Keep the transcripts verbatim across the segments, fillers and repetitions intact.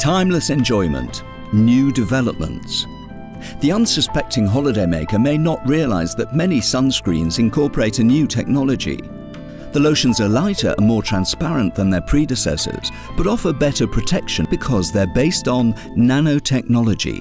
Timeless enjoyment, new developments. The unsuspecting holidaymaker may not realise that many sunscreens incorporate a new technology. The lotions are lighter and more transparent than their predecessors, but offer better protection because they're based on nanotechnology.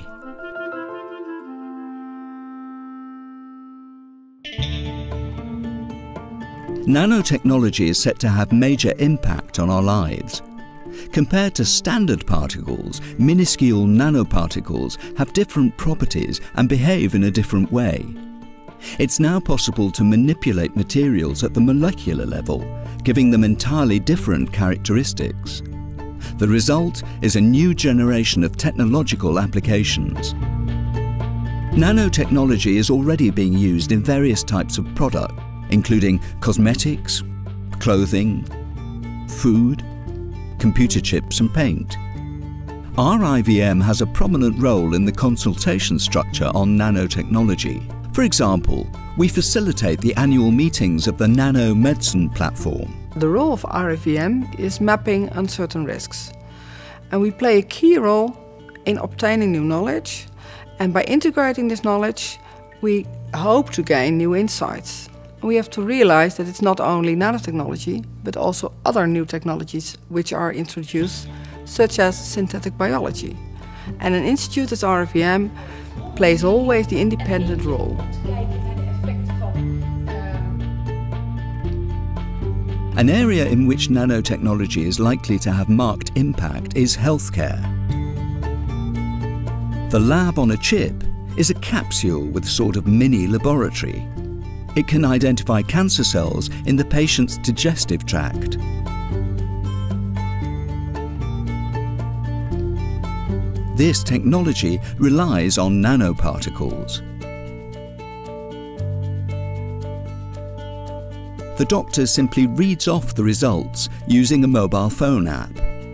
Nanotechnology is set to have major impact on our lives. Compared to standard particles, minuscule nanoparticles have different properties and behave in a different way. It's now possible to manipulate materials at the molecular level, giving them entirely different characteristics. The result is a new generation of technological applications. Nanotechnology is already being used in various types of product, including cosmetics, clothing, food, computer chips and paint. R I V M has a prominent role in the consultation structure on nanotechnology. For example, we facilitate the annual meetings of the Nano Medicine platform. The role of R I V M is mapping uncertain risks. And we play a key role in obtaining new knowledge. And by integrating this knowledge, we hope to gain new insights. We have to realize that it's not only nanotechnology, but also other new technologies which are introduced, such as synthetic biology. And an institute as R I V M plays always the independent role. An area in which nanotechnology is likely to have marked impact is healthcare. The lab on a chip is a capsule with a sort of mini laboratory. It can identify cancer cells in the patient's digestive tract. This technology relies on nanoparticles. The doctor simply reads off the results using a mobile phone app.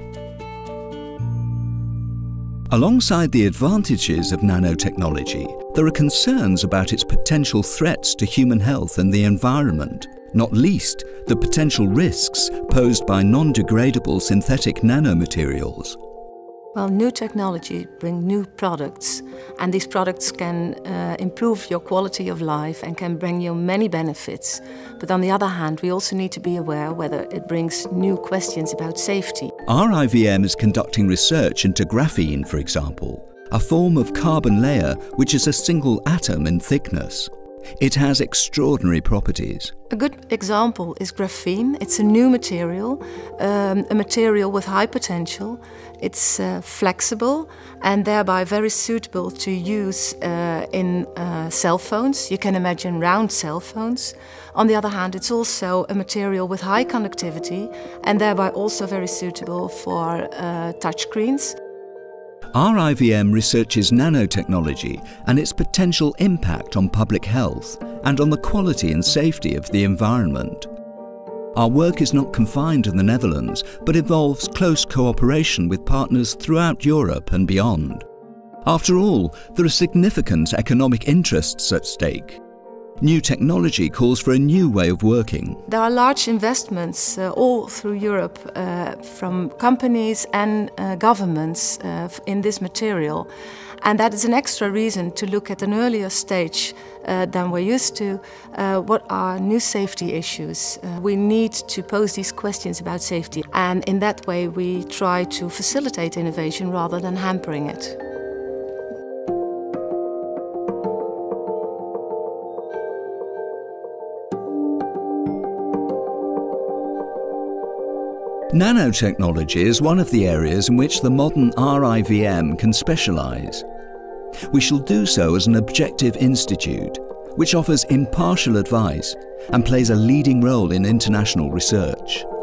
Alongside the advantages of nanotechnology, there are concerns about its potential threats to human health and the environment, not least the potential risks posed by non-degradable synthetic nanomaterials. Well, new technology brings new products, and these products can uh, improve your quality of life and can bring you many benefits. But on the other hand, we also need to be aware whether it brings new questions about safety. R I V M is conducting research into graphene, for example, a form of carbon layer which is a single atom in thickness. It has extraordinary properties. A good example is graphene. It's a new material, um, a material with high potential. It's uh, flexible and thereby very suitable to use uh, in uh, cell phones. You can imagine round cell phones. On the other hand, it's also a material with high conductivity and thereby also very suitable for uh, touchscreens. R I V M researches nanotechnology and its potential impact on public health and on the quality and safety of the environment. Our work is not confined to the Netherlands, but involves close cooperation with partners throughout Europe and beyond. After all, there are significant economic interests at stake. New technology calls for a new way of working. There are large investments uh, all through Europe uh, from companies and uh, governments uh, in this material. And that is an extra reason to look at an earlier stage uh, than we're used to. Uh, what are new safety issues? Uh, we need to pose these questions about safety. And in that way we try to facilitate innovation rather than hampering it. Nanotechnology is one of the areas in which the modern R I V M can specialise. We shall do so as an objective institute, which offers impartial advice and plays a leading role in international research.